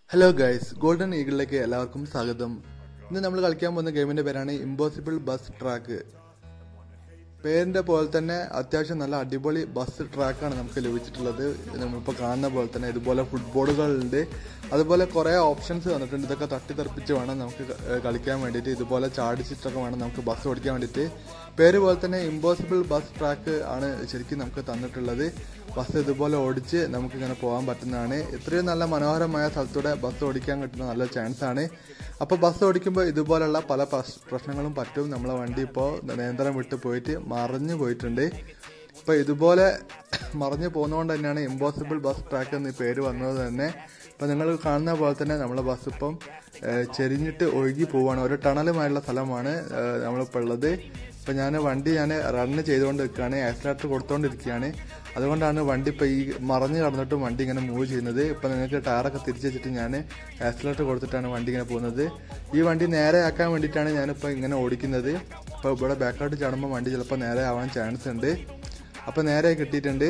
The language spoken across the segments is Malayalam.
ഹലോ ഗൈസ്, ഗോൾഡൻ ഈഗിളിലേക്ക് എല്ലാവർക്കും സ്വാഗതം. ഇന്ന് നമ്മൾ കളിക്കാൻ പോകുന്ന ഗെയിമിന്റെ പേരാണ് ഇമ്പോസിബിൾ ബസ് ട്രാക്ക്. പേരിന്റെ പോലെ തന്നെ അത്യാവശ്യം നല്ല അടിപൊളി ബസ് ട്രാക്കാണ് നമുക്ക് ലഭിച്ചിട്ടുള്ളത്. നമ്മളിപ്പോൾ കാണുന്ന പോലെ തന്നെ ഇതുപോലെ ഫുട്ബോളുകളുണ്ട്, അതുപോലെ കുറേ ഓപ്ഷൻസ് വന്നിട്ടുണ്ട്. ഇതൊക്കെ തട്ടിത്തെറിപ്പിച്ച് വേണം നമുക്ക് കളിക്കാൻ വേണ്ടിയിട്ട്, ഇതുപോലെ ചാടിച്ചിട്ടൊക്കെ വേണം നമുക്ക് ബസ് ഓടിക്കാൻ വേണ്ടിയിട്ട്. പേര് പോലെ തന്നെ ഇമ്പോസിബിൾ ബസ് ട്രാക്ക് ആണ് ശരിക്കും നമുക്ക് തന്നിട്ടുള്ളത്. ബസ് ഇതുപോലെ ഓടിച്ച് നമുക്കിങ്ങനെ പോകാൻ പറ്റുന്നതാണ്. ഇത്രയും നല്ല മനോഹരമായ സ്ഥലത്തൂടെ ബസ് ഓടിക്കാൻ കിട്ടുന്ന നല്ല ചാൻസ് ആണ്. അപ്പോൾ ബസ് ഓടിക്കുമ്പോൾ ഇതുപോലുള്ള പല പ്രശ്നങ്ങളും പറ്റും. നമ്മളെ വണ്ടി ഇപ്പോൾ നിയന്ത്രണം വിട്ട് പോയിട്ട് മറിഞ്ഞു പോയിട്ടുണ്ട്. ഇപ്പോൾ ഇതുപോലെ മറിഞ്ഞു പോകുന്നതുകൊണ്ട് തന്നെയാണ് ഇമ്പോസിബിൾ ബസ് ട്രാക്ക് എന്ന് പേര് വന്നത് തന്നെ. ഇപ്പോൾ നിങ്ങൾ കാണുന്ന പോലെ തന്നെ നമ്മളെ ബസ് ഇപ്പം ചെരിഞ്ഞിട്ട് ഒഴുകി പോവുകയാണ്. ഒരു ടണലുമായുള്ള സ്ഥലമാണ് നമ്മളിപ്പോൾ ഉള്ളത്. ഇപ്പോൾ വണ്ടി റണ്ണ് ചെയ്തുകൊണ്ട് നിൽക്കുകയാണ്, ആക്സിലേറ്റർ കൊടുത്തുകൊണ്ടിരിക്കുകയാണ്. അതുകൊണ്ടാണ് വണ്ടി ഇപ്പോൾ ഈ മറിഞ്ഞ് കടന്നിട്ടും വണ്ടി ഇങ്ങനെ മൂവ് ചെയ്യുന്നത്. ഇപ്പോൾ നിങ്ങൾക്ക് ടയറൊക്കെ തിരിച്ച് വെച്ചിട്ട് ഞാൻ ആക്സിലേറ്റർ കൊടുത്തിട്ടാണ് വണ്ടി ഇങ്ങനെ പോകുന്നത്. ഈ വണ്ടി നേരെ ആക്കാൻ വേണ്ടിയിട്ടാണ് ഞാനിപ്പോൾ ഇങ്ങനെ ഓടിക്കുന്നത്. ഇപ്പോൾ ഇവിടെ ബാക്കോട്ട് ചാടുമ്പോൾ വണ്ടി ചിലപ്പോൾ നേരെ ആവാൻ ചാൻസ് ഉണ്ട്. അപ്പോൾ നേരെ കിട്ടിയിട്ടുണ്ട്.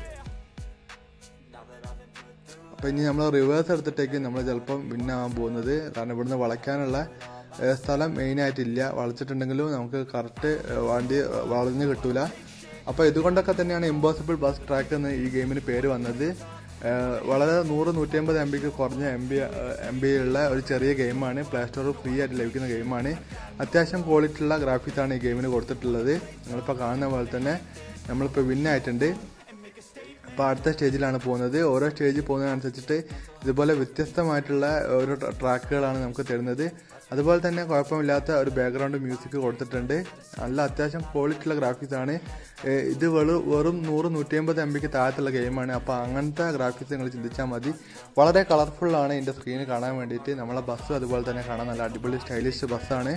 അപ്പോൾ ഇനി നമ്മൾ റിവേഴ്സ് എടുത്തിട്ടേക്ക് നമ്മൾ ചിലപ്പം വിന്നാവാൻ പോകുന്നത്. കാരണം ഇവിടുന്ന് വളയ്ക്കാനുള്ള സ്ഥലം മെയിനായിട്ടില്ല. വളച്ചിട്ടുണ്ടെങ്കിലും നമുക്ക് കറക്റ്റ് വണ്ടി വളഞ്ഞ് കിട്ടൂല. അപ്പോൾ ഇതുകൊണ്ടൊക്കെ തന്നെയാണ് ഇമ്പോസിബിൾ ബസ് ട്രാക്ക് എന്ന് ഈ ഗെയിമിന് പേര് വന്നത്. വളരെ 100-150 MB കുറഞ്ഞ MB ഉള്ള ഒരു ചെറിയ ഗെയിമാണ്. പ്ലേ സ്റ്റോറിൽ ഫ്രീ ആയിട്ട് ലഭിക്കുന്ന ഗെയിമാണ്. അത്യാവശ്യം ക്വാളിറ്റി ഉള്ള ഗ്രാഫിക്സാണ് ഈ ഗെയിമിന് കൊടുത്തിട്ടുള്ളത്. നിങ്ങളിപ്പോൾ കാണുന്ന പോലെ തന്നെ നമ്മളിപ്പോൾ വിന്നായിട്ടുണ്ട്. അപ്പോൾ അടുത്ത സ്റ്റേജിലാണ് പോകുന്നത്. ഓരോ സ്റ്റേജിൽ പോകുന്നതിനനുസരിച്ചിട്ട് ഇതുപോലെ വ്യത്യസ്തമായിട്ടുള്ള ഓരോ ട്രാക്കുകളാണ് നമുക്ക് തരുന്നത്. അതുപോലെ തന്നെ കുഴപ്പമില്ലാത്ത ഒരു ബാക്ക്ഗ്രൗണ്ട് മ്യൂസിക് കൊടുത്തിട്ടുണ്ട്. നല്ല അത്യാവശ്യം ക്വാളിറ്റി ഉള്ള ഗ്രാഫിക്സ് ആണ്. ഇത് വെറും 100-150 MB താഴത്തുള്ള ഗെയിമാണ്. അപ്പോൾ അങ്ങനത്തെ ഗ്രാഫിക്സ് നിങ്ങൾ ചിന്തിച്ചാൽ മതി. വളരെ കളർഫുള്ളാണ് ഇതിൻ്റെ സ്ക്രീന് കാണാൻ വേണ്ടിയിട്ട്. നമ്മളെ ബസ്സും അതുപോലെ തന്നെ കാണാൻ നല്ല അടിപൊളി സ്റ്റൈലിഷ് ബസ്സാണ്.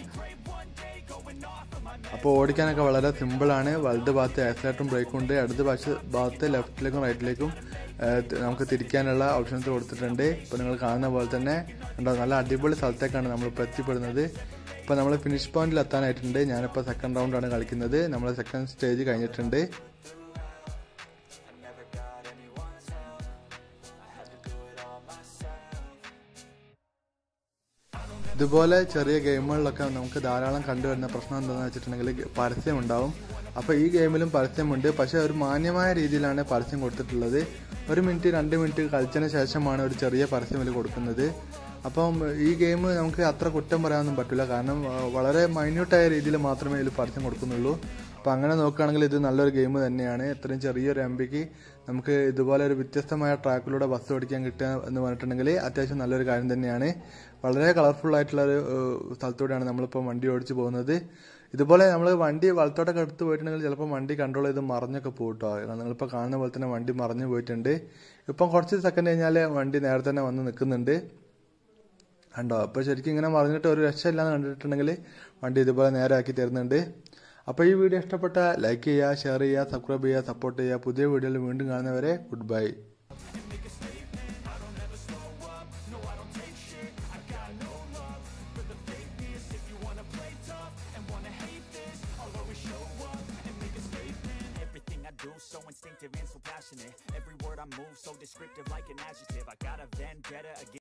അപ്പോൾ ഓടിക്കാനൊക്കെ വളരെ സിമ്പിളാണ്. വലത് ഭാഗത്ത് ആക്സിലേറ്ററും ബ്രേക്കും ഉണ്ട്. അടുത്ത ഭാഗത്ത് ലെഫ്റ്റിലേക്കും റൈറ്റിലേക്കും നമുക്ക് തിരിക്കാനുള്ള ഓപ്ഷൻസ് കൊടുത്തിട്ടുണ്ട്. ഇപ്പോൾ നിങ്ങൾ കാണുന്ന പോലെ തന്നെ ഉണ്ടോ, നല്ല അടിപൊളി സ്ഥലത്തേക്കാണ് നമ്മളിപ്പോൾ എത്തിപ്പെടുന്നത്. ഇപ്പോൾ നമ്മൾ ഫിനിഷ് പോയിന്റിൽ എത്താനായിട്ടുണ്ട്. ഞാനിപ്പോൾ സെക്കൻഡ് റൗണ്ടാണ് കളിക്കുന്നത്. നമ്മൾ സെക്കൻഡ് സ്റ്റേജ് കഴിഞ്ഞിട്ടുണ്ട്. ഇതുപോലെ ചെറിയ ഗെയിമുകളിലൊക്കെ നമുക്ക് ധാരാളം കണ്ടുവരുന്ന പ്രശ്നം എന്താണെന്ന് വെച്ചിട്ടുണ്ടെങ്കിൽ പരസ്യം ഉണ്ടാവും. അപ്പോൾ ഈ ഗെയിമിലും പരസ്യമുണ്ട്, പക്ഷേ ഒരു മാന്യമായ രീതിയിലാണ് പരസ്യം കൊടുത്തിട്ടുള്ളത്. 1 മിനിറ്റ് 2 മിനിറ്റ് കളിച്ചതിന് ശേഷമാണ് ഒരു ചെറിയ പരസ്യം ഇതിൽ കൊടുക്കുന്നത്. അപ്പം ഈ ഗെയിം നമുക്ക് അത്ര കുറ്റം പറയാനൊന്നും പറ്റില്ല, കാരണം വളരെ മൈന്യൂട്ടായ രീതിയിൽ മാത്രമേ ഇതിൽ പരസ്യം കൊടുക്കുന്നുള്ളൂ. അപ്പോൾ അങ്ങനെ നോക്കുകയാണെങ്കിൽ ഇത് നല്ലൊരു ഗെയിം തന്നെയാണ്. ഇത്രയും ചെറിയൊരു MB നമുക്ക് ഇതുപോലെ ഒരു വ്യത്യസ്തമായ ട്രാക്കിലൂടെ ബസ് ഓടിക്കാൻ കിട്ടുക എന്ന് പറഞ്ഞിട്ടുണ്ടെങ്കിൽ അത്യാവശ്യം നല്ലൊരു കാര്യം തന്നെയാണ്. വളരെ കളർഫുൾ ആയിട്ടുള്ളൊരു സ്ഥലത്തൂടെയാണ് നമ്മളിപ്പോൾ വണ്ടി ഓടിച്ച് പോകുന്നത്. ഇതുപോലെ നമ്മൾ വണ്ടി വലത്തോട്ടൊക്കെ എടുത്ത് പോയിട്ടുണ്ടെങ്കിൽ ചിലപ്പോൾ വണ്ടി കൺട്രോൾ ചെയ്ത് മറിഞ്ഞൊക്കെ പോയിട്ടോ. നിങ്ങളിപ്പോൾ കാണുന്ന പോലെ തന്നെ വണ്ടി മറിഞ്ഞു പോയിട്ടുണ്ട്. ഇപ്പം കുറച്ച് സെക്കൻഡ് കഴിഞ്ഞാൽ വണ്ടി നേരെ തന്നെ വന്ന് നിൽക്കുന്നുണ്ട് കണ്ടോ. അപ്പോൾ ശരിക്കും ഇങ്ങനെ മറിഞ്ഞിട്ട് ഒരു രക്ഷയില്ലാന്ന് കണ്ടിട്ടുണ്ടെങ്കിൽ വണ്ടി ഇതുപോലെ നേരെ ആക്കി തരുന്നുണ്ട്. അപ്പോൾ ഈ വീഡിയോ ഇഷ്ടപ്പെട്ട ലൈക്ക് ചെയ്യുക, ഷെയർ ചെയ്യുക, സബ്സ്ക്രൈബ് ചെയ്യുക, സപ്പോർട്ട് ചെയ്യുക. പുതിയ വീഡിയോയിൽ വീണ്ടും കാണുന്നവരെ good bye. So instinctive and so passionate. Every word I move so descriptive like an adjective. I got a vendetta against